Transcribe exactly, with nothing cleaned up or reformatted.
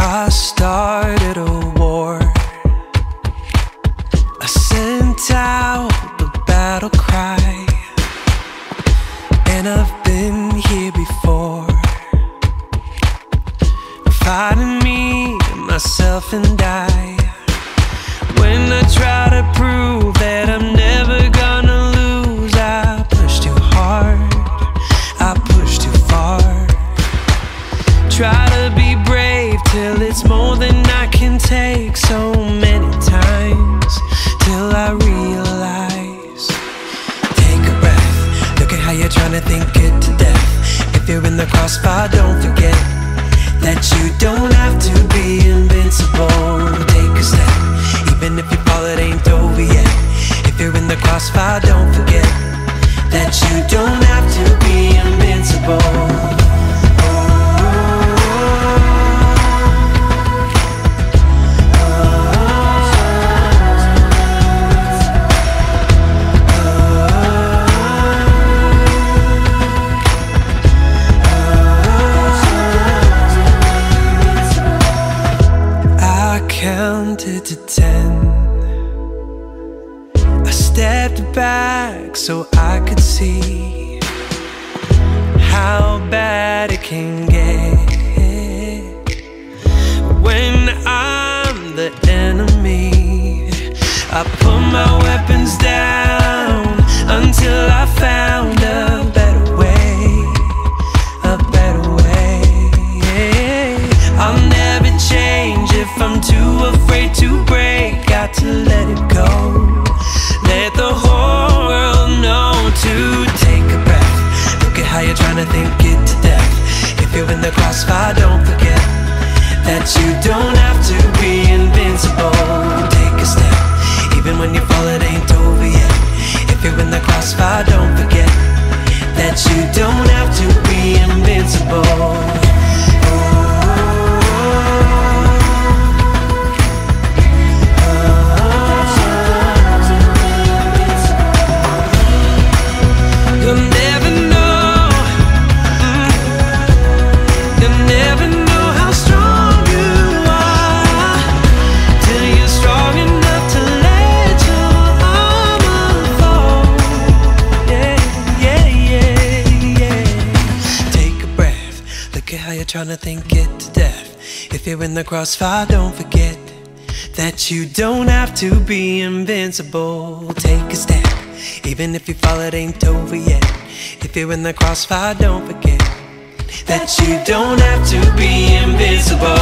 I started a war. I sent out the battle cry, and I've been here before, fighting me, myself and I. When I try to prove that I'm never gonna lose, I push too hard, I push too far. Try to be brave till it's more than I can take. So many times till I realize. Take a breath, look at how you're trying to think it to death. If you're in the crossfire, don't forget that you don't have to be invincible. Take a step, even if you fall, it ain't over yet. If you're in the crossfire, don't forget that you don't have to be invincible. Counted to ten. I stepped back so I could see how bad it can get when I'm the enemy. I put my weapons down until I found a better way, a better way. I'll never change if I'm too afraid to break. Got to let it go, let the whole world know to take a breath. Look at how you're trying to think it to death. If you're in the crossfire, don't forget that you don't have to be invincible. Take a step, even when you fall, it ain't over yet. If you're in the crossfire, don't forget that you don't have to be invincible. You'll never know, mm, you'll never know how strong you are till you're strong enough to let your armor fall. Yeah, yeah, yeah, yeah. Take a breath, look at how you're trying to think it to death. If you're in the crossfire, don't forget that you don't have to be invincible. Take a step, even if you fall, it ain't over yet. If you're in the crossfire, don't forget that you don't have to be invincible.